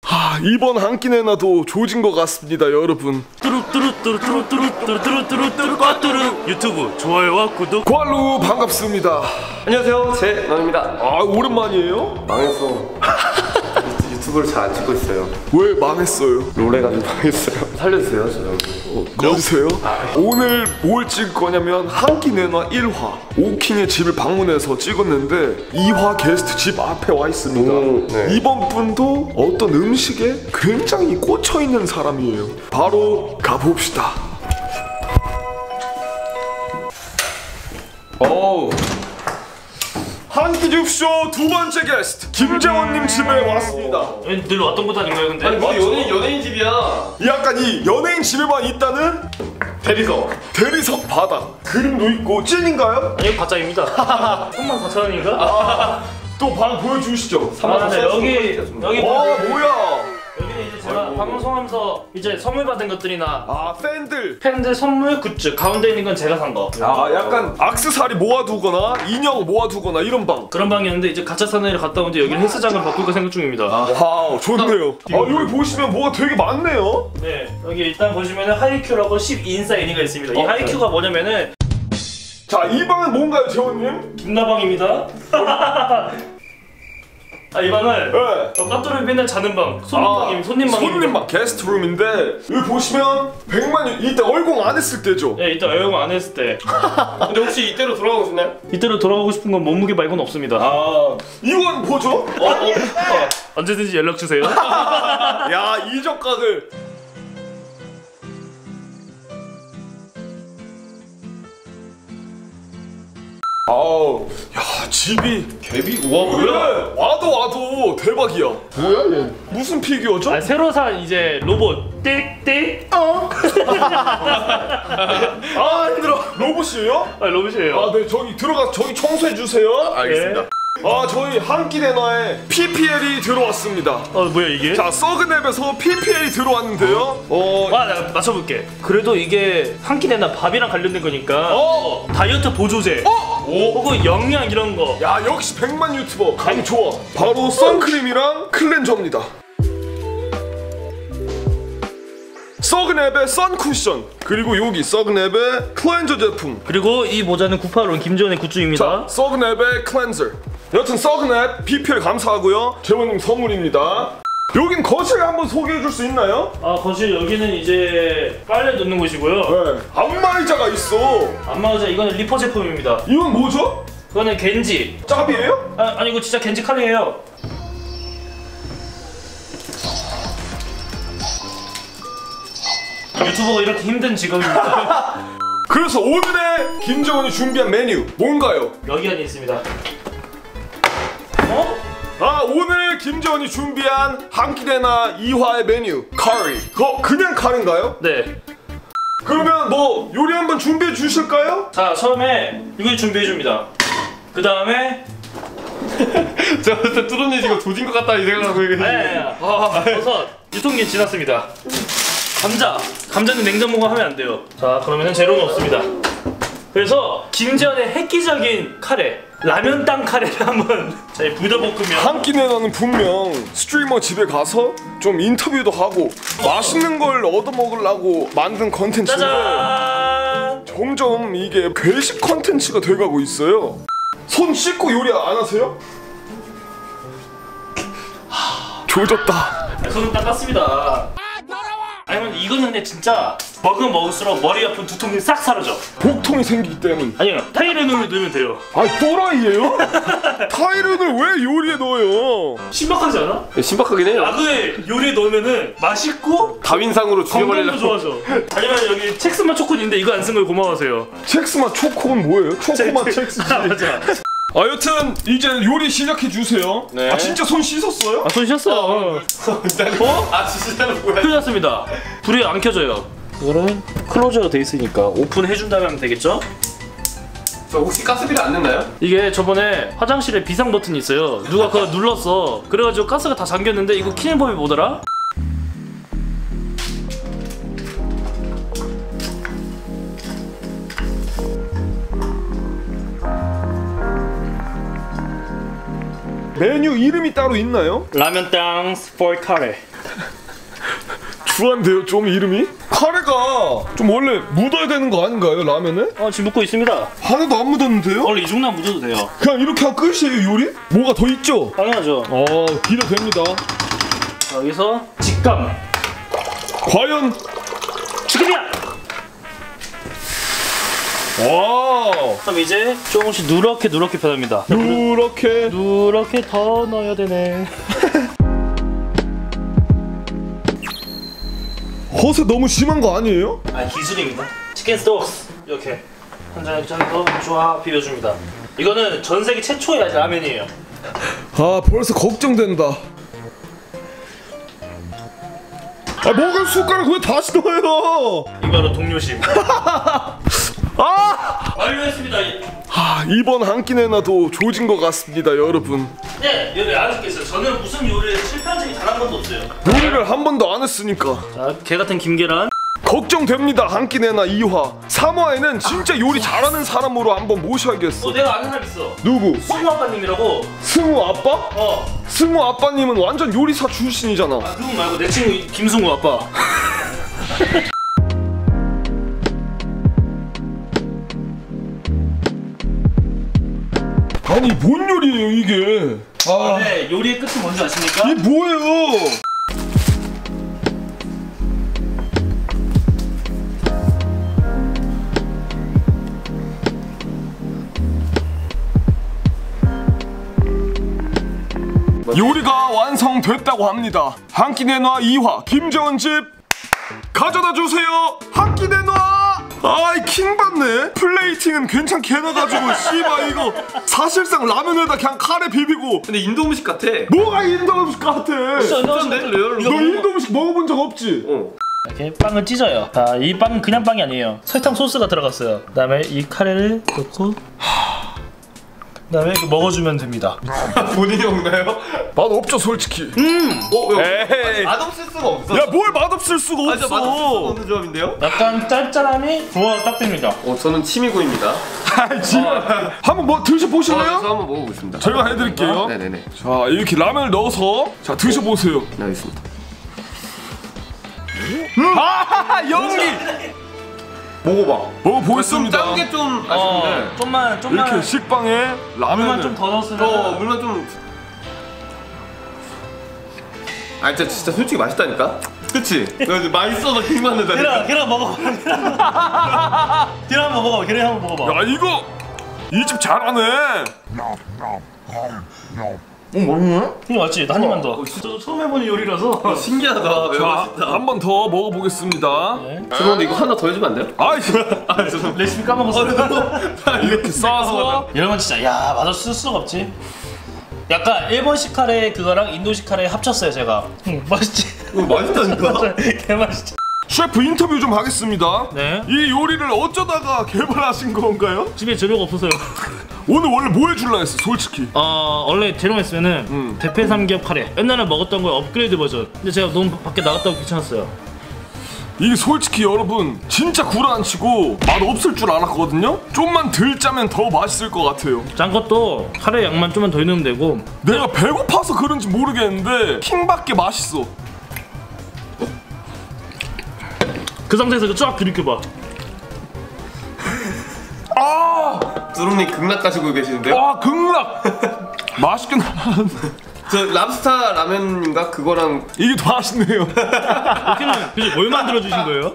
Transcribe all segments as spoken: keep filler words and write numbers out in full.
하, 이번 한 끼 내놔도 조진 것 같습니다, 여러분. 뚜루뚜루뚜루뚜루뚜루뚜루뚜루뚜루 꽈뚜루 유튜브 좋아요와 구독. 관루 반갑습니다. 안녕하세요, 제넌입니다. 아, 오랜만이에요? 망했어. 유튜브를 잘 안 찍고 있어요. 왜 망했어요? 롤해가지고 망했어요. 살려주세요, 저 좀. 어, 꺼주세요. 아, 오늘 뭘 찍을 거냐면 한 끼 내놔 일 화 오킹의 집을 방문해서 찍었는데 이 화 게스트 집 앞에 와 있습니다. 음, 네. 이번 분도 어떤 음식에 굉장히 꽂혀있는 사람이에요. 바로 가봅시다. 어우, 한 끼 줍쇼 두 번째 게스트 김재원님 집에 왔습니다. 늘 왔던 곳 아닌가요, 근데? 아니, 뭐 연예인, 연예인 집이야. 약간 이 연예인 집에만 있다는 대리석. 대리석 바닥 그림도 있고 찐인가요? 아니요, 가짜입니다. 삼만 사천 원인가? 또 방 보여주시죠. 아, 네, 여기 여기 와, 보면 뭐야? 여기는 이제 제가 방송하면서 이제 선물 받은 것들이나 아, 팬들. 팬들 선물 굿즈, 가운데 있는 건 제가 산 거. 아, 약간 액세서리 모아두거나 인형 모아두거나 이런 방. 그런 방이었는데 이제 가짜 사나이를 갔다 온 뒤 여기를 헬스장을 바꿀까 생각 중입니다. 와우, 좋네요. 아, 여기 보시면 뭐가 되게 많네요. 네, 여기 일단 보시면은 하이큐라고 십 인사 애니가 있습니다. 이 어, 하이큐가 뭐냐면은 자, 이 방은 뭔가요, 재원님? 김나방입니다. 아, 이 방은 네. 저 까뚜를 맨날 자는 방, 손님방임, 손님방입니다. 손님방 게스트룸인데 여기 보시면 백만 유 이때 얼공 안 했을 때죠? 네, 이따 애용 안 했을 때 근데 혹시 이때로 돌아가고 싶나요? 이때로 돌아가고 싶은 건 몸무게 말고는 없습니다. 아, 이건 뭐죠? 어, 어, 어. 언제든지 연락 주세요. 야, 이적각을. 아우, 야, 집이 개비? 우와, 그래, 와도 와도 대박이야. 뭐야 얘? 무슨 피규어죠? 아, 새로 산 이제 로봇 띡띡 어? 아, 힘들어. 로봇이에요? 아, 로봇이에요. 아, 네, 저기 들어가 저기 청소해 주세요. 알겠습니다. 네. 아, 저희 한 끼 내놔에 피피엘이 들어왔습니다. 어, 뭐야 이게? 자, 서그냅에서 피피엘이 들어왔는데요. 어, 와, 내가 맞춰볼게. 그래도 이게 한 끼 내나 밥이랑 관련된 거니까 어, 다이어트 보조제 어, 오, 혹은 영양 이런 거. 야, 역시 백만 유튜버 감 좋아. 바로 선크림이랑 클렌저입니다. 서그냅의 선쿠션, 그리고 여기 서그냅의 클렌저 제품. 그리고 이 모자는 구팔온 김지원의 굿즈입니다. 자, 서그냅의 클렌저. 여튼 서그냅 피피엘 감사하고요. 재원님 선물입니다. 여긴 거실 한번 소개해 줄 수 있나요? 아, 거실 여기는 이제 빨래 넣는 곳이고요. 네. 안마의자가 있어. 안마의자 이거는 리퍼 제품입니다. 이건 뭐죠? 그거는 겐지. 짭이에요? 아, 아니 이거 진짜 겐지 칼이에요. 유튜버가 이렇게 힘든 직업입니다. 그래서 오늘의 김재원이 준비한 메뉴 뭔가요? 여기 안에 있습니다. 어? 아, 오늘 김재원이 준비한 한 끼내나 이 화의 메뉴 카리. 어, 그냥 카리인가요? 네. 그러면 뭐 요리 한번 준비해 주실까요? 자, 처음에 이걸 준비해 줍니다. 그 다음에 제가 그때 뚜루님 지금 조진 것 같다 이 생각하고 네, 네. 아, 버섯 유통기한 지났습니다. 감자. 감자는 냉장보관 하면 안 돼요. 자, 그러면은 재료는 없습니다. 그래서 김재현의 획기적인 카레, 라면 땅 카레를 한번 자, 불다 볶으면 한 끼내나는 분명 스트리머 집에 가서 좀 인터뷰도 하고 맛있는 걸 얻어먹으려고 만든 컨텐츠인데 짜잔! 점점 이게 괴식 컨텐츠가 돼가고 있어요. 손 씻고 요리 안 하세요? 하, 조졌다. 손은 닦았습니다. 아니면 이거는 근데 진짜 먹으면 먹을수록 머리 아픈 두통이 싹 사라져. 복통이 생기기 때문. 아니요, 타이레놀을 넣으면 돼요. 아니, 또라이예요? 타이른을 왜 요리에 넣어요? 신박하지 않아? 신박하긴 해요. 약을 요리에 넣으면은 맛있고 다윈상으로 건강도 죽여버리려고. 좋아져. 아니면 여기 첵스맛 초코인데 이거 안 쓴 걸 고마워하세요. 첵스맛 초코는 뭐예요? 초코맛 첵스지. 아, 맞아. 아, 여튼 이제 요리 시작해 주세요. 네. 아, 진짜 손 씻었어요? 아, 손 씻었어. 어? 아 진짜는 뭐야? 큰일 났습니다. 불이 안 켜져요. 이거는 클로저가 돼 있으니까 오픈해 준 다음에 하면 되겠죠? 저 혹시 가스비를 안 냈나요? 이게 저번에 화장실에 비상 버튼이 있어요. 누가 그거 눌렀어. 그래가지고 가스가 다 잠겼는데 이거 키는 법이 뭐더라? 메뉴 이름이 따로 있나요? 라면 땅 스포일 카레. 쿨한데요 좀 이름이? 카레가 좀 원래 묻어야 되는 거 아닌가요 라면에? 어 지금 묻고 있습니다. 하나도 안 묻었는데요? 원래 이 정도만 묻어도 돼요. 그냥 이렇게 하면 끝이에요 요리? 뭐가 더 있죠? 당연하죠. 어 기대됩니다. 여기서 직감. 과연 죽이랴. 와우 그럼 이제 조금씩 누렇게 누렇게 변합니다. 누렇게 누렇게 더 넣어야 되네. 허세 너무 심한 거 아니에요? 아 기술입니다. 치킨 스톡스 이렇게 한 잔에 더 쫙 비벼줍니다. 이거는 전 세계 최초의 라면이에요. 아 벌써 걱정된다. 아 먹을 숟가락 왜 다시 넣어요? 이거로 동료심. 아! 완료했습니다. 아 이번 한 끼 내놔도 조진 것 같습니다 여러분. 네, 여기 알아듣겠어요. 저는 무슨 요리에 실패한 적이 단 한 번도 없어요. 요리를 한 번도 안 했으니까 자, 개 같은 김계란. 걱정됩니다. 한 끼 내놔 이 화 삼 화에는 진짜 요리 잘하는 사람으로 한번 모셔야겠어. 어, 내가 아는 사람 있어. 누구? 승우 아빠님이라고. 승우 아빠? 어. 승우 아빠님은 완전 요리사 출신이잖아. 아, 그분 말고 내 친구 김승우 아빠. 아니 뭔 요리예요 이게? 아 네, 요리의 끝이 뭔지 아십니까? 이게 뭐예요? 요리가 완성됐다고 합니다. 한 끼 내놔 이 화 김재원 집 가져다 주세요. 한 끼 내놔. 아이 킹받네. 플레이팅은 괜찮게 해놔가지고 씨발 이거 사실상 라면에다 그냥 카레 비비고. 근데 인도 음식 같아. 뭐가 인도 음식 같아? 진짜인데? 레얼로. 너 인도 음식 먹어본 적 없지? 어. 이렇게 빵을 찢어요. 자, 이 빵은 그냥 빵이 아니에요. 설탕 소스가 들어갔어요. 그다음에 이 카레를 넣고 그다음에 이렇게 먹어주면 됩니다. 본인이 먹나요? 맛 없죠 솔직히. 음, 어, 왜? 에이. 맛없을 수가 없어. 야 뭘 맛없을 수가 아, 진짜 맛없을 수가 없어. 없는 조합인데요? 약간 짭짤함이 좋아 딱 됩니다. 어, 저는 침이 고입니다. 아 지금 한번 뭐 드셔 어, 보실래요? 저 한번 먹어보겠습니다. 제가 해드릴게요. 네네네. 자 이렇게 라면을 넣어서 자 드셔보세요. 네, 알겠습니다. 아 연기. 먹어봐. 먹어보겠습니다. 짠 게 좀 어, 아쉬운데. 좀만 좀만 이렇게 식빵에 물만 라면을 좀 더 넣었으면. 어, 물만 좀. 아, 진짜 진짜 솔직히 맛있다니까. 그치? 맛있어서 힘만 내다. 계란 계란 먹어. 계란 한번 먹어봐. 계란 한번 먹어봐. 야 이거 이 집 잘하네. 어, 맛있네? 이거 맞지? 한 입만 더. 저도 처음 해보는 요리라서. 신기하다. 왜 자 맛있다. 한 번 더 먹어보겠습니다. 죄송한데 이거 하나 더 해주면 안 돼요? 아이 아, 죄송합니다. 레시피 까먹었어. 이렇게 싸서 이러면 진짜 야 맛없을 수가 없지. 약간 일본식 카레 그거랑 인도식 카레 합쳤어요 제가. 응, 맛있지? 이거 맛있다니까? 개 맛있지. 셰프 인터뷰 좀 하겠습니다. 네. 이 요리를 어쩌다가 개발하신 건가요? 집에 재료가 없어서요. 오늘 원래 뭐 해줄라 했어 솔직히. 어 원래 재료가 있으면은 음. 대패 삼겹 카레. 옛날에 먹었던 거의 업그레이드 버전. 근데 제가 너무 밖에 나갔다고 귀찮았어요. 이게 솔직히 여러분 진짜 구라안치고 맛 없을 줄 알았거든요? 좀만 덜 짜면 더 맛있을 것 같아요. 짠 것도 카레 양만 좀만 더 넣으면 되고. 내가 배고파서 그런지 모르겠는데 킹밖에 맛있어. 그 상태에서 이거 쫙 들이켜봐. 아! 두rum님 극락 가시고 계시는데요? 와 극락! 맛있긴 하는데 저 랍스타 라면인가? 그거랑 이게 더 맛있네요. 여기는 그래서 뭘 만들어 주신 거예요?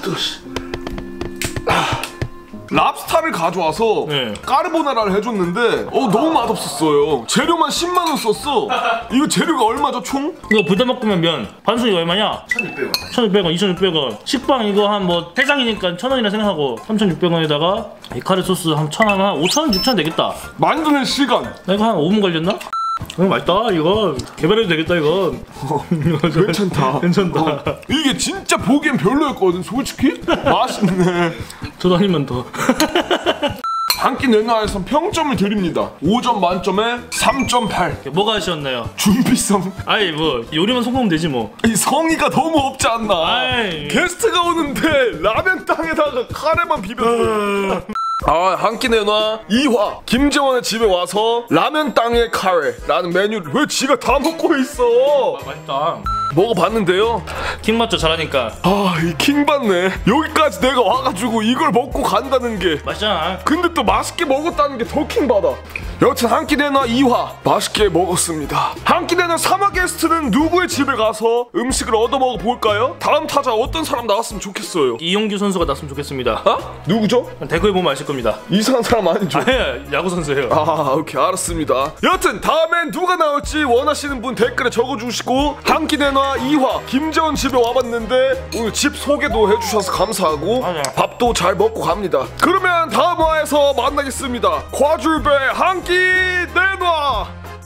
랍스타를 가져와서 네. 까르보나라를 해줬는데 어 너무 맛없었어요. 재료만 십만 원 썼어. 이거 재료가 얼마죠 총? 이거 부담먹으면 면 반숙이 얼마냐? 천육백 원. 천육백 원, 이천육백 원. 식빵 이거 한 뭐 세 장이니까 천 원이라 생각하고 삼천육백 원에다가 이 카레 소스 한 천 원, 한 오천 원, 육천 원 되겠다. 만드는 시간 나 이거 한 오 분 걸렸나? 어, 맛있다 이거. 개발해도 되겠다 이거. 괜찮다. 괜찮다. 어, 이게 진짜 보기엔 별로였거든 솔직히. 맛있네. 저도 한 입만 더. 한 끼 내놔에서 평점을 드립니다. 오 점 만점에 삼 점 팔. 뭐가 아쉬웠나요? 준비성. 아이 뭐 요리만 성공하면 되지 뭐. 이 성의가 너무 없지 않나. 아이. 게스트가 오는데 라면 땅에다가 카레만 비벼. 아, 한 끼 내놔 이 화 김재원의 집에 와서 라면 땅에 카레라는 메뉴를 왜 지가 다 먹고 있어. 맛있다. 먹어봤는데요. 킹 맞죠? 잘하니까. 아, 이 킹받네. 여기까지 내가 와가지고 이걸 먹고 간다는 게. 맛있잖아. 근데 또 맛있게 먹었다는 게 더 킹받아. 여튼 한 끼 내놔 이 화 맛있게 먹었습니다. 한 끼 내놔 삼 화 게스트는 누구의 집에 가서 음식을 얻어 먹어 볼까요? 다음 타자 어떤 사람 나왔으면 좋겠어요. 이용규 선수가 났으면 좋겠습니다. 어? 누구죠? 대구에 보면 아실 겁니다. 이상한 사람 아니죠? 예, 야구 선수예요. 아, 오케이, 알았습니다. 여튼 다음엔 누가 나올지 원하시는 분 댓글에 적어주시고 한 끼 내놔 이 화 김재원 집에 와봤는데 오늘 집 소개도 해주셔서 감사하고 맞아. 밥도 잘 먹고 갑니다. 그러면 다음 화에서 만나겠습니다. 과줄배 한 끼 내놔.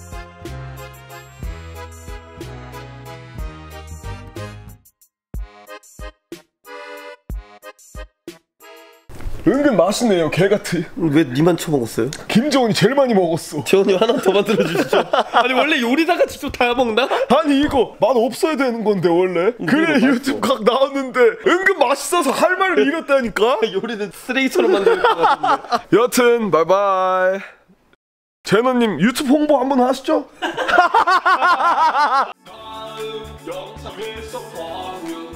은근 맛있네요. 개같아. 왜 니만 처먹었어요? 김재원이 제일 많이 먹었어. 재원이 하나 더 만들어 주시죠. 아니 원래 요리다가 직접 다 먹나? 아니 이거 맛 없어야 되는 건데 원래. 그래 유튜브 각 나왔는데 은근 맛있어서 할 말을 잃었다니까. 요리는 쓰레기처럼 만들 것 같은데. 여튼 바이바이. 제노님 유튜브 홍보 한번 하시죠. 영상에서 봐요.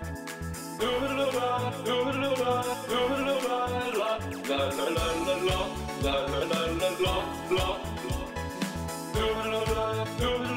누르라 누르라 누르라 라라라라라 라라라라라 누르라 누르라